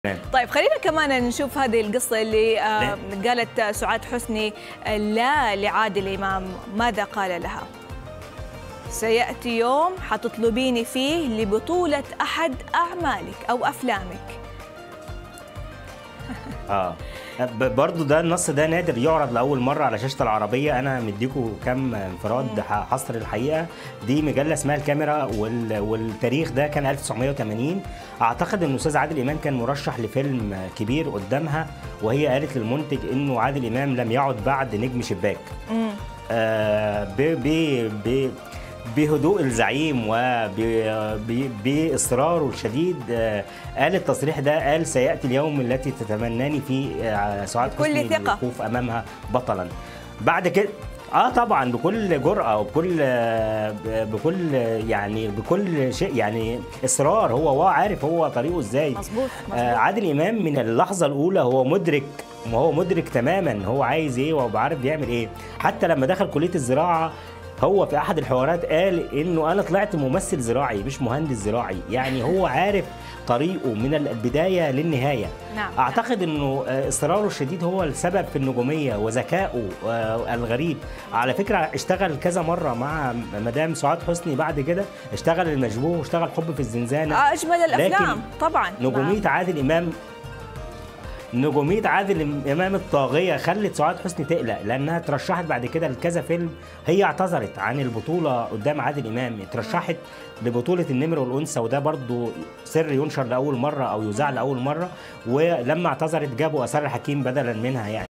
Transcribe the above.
طيب خلينا كمان نشوف هذه القصة اللي قالت سعاد حسني لا لعادل إمام. ماذا قال لها؟ سيأتي يوم حتطلبيني فيه لبطولة أحد أعمالك أو أفلامك. برضو ده النص ده نادر يعرض لاول مره على شاشه العربيه. انا مديكوا كام انفراد حصر الحقيقه. دي مجله اسمها الكاميرا والتاريخ ده كان 1980. اعتقد ان الاستاذ عادل امام كان مرشح لفيلم كبير قدامها، وهي قالت للمنتج انه عادل امام لم يعد بعد نجم شباك. بهدوء الزعيم وبإصراره الشديد قال التصريح ده، قال سيأتي اليوم التي تتمناني فيه سعاد حسني الوقوف أمامها بطلا. بعد كده طبعا بكل جرأة وبكل يعني بكل شيء، يعني إصرار. هو عارف هو طريقه ازاي. مظبوط. عادل إمام من اللحظة الأولى هو مدرك تماما هو عايز ايه وعارف بيعمل ايه. حتى لما دخل كلية الزراعة هو في احد الحوارات قال انه انا طلعت ممثل زراعي مش مهندس زراعي. يعني هو عارف طريقه من البدايه للنهايه. نعم. اعتقد انه اصراره الشديد هو السبب في النجوميه وذكائه الغريب. على فكره اشتغل كذا مره مع مدام سعاد حسني، بعد كده اشتغل المشبوه واشتغل حب في الزنزانه. اجمل الافلام طبعا. نجوميه عادل امام الطاغيه خلت سعاد حسني تقلق، لانها ترشحت بعد كده لكذا فيلم. هي اعتذرت عن البطوله قدام عادل امام، ترشحت لبطوله النمر والانثى، وده برضو سر ينشر لاول مره او يذاع لاول مره. ولما اعتذرت جابوا اثار الحكيم بدلا منها يعني.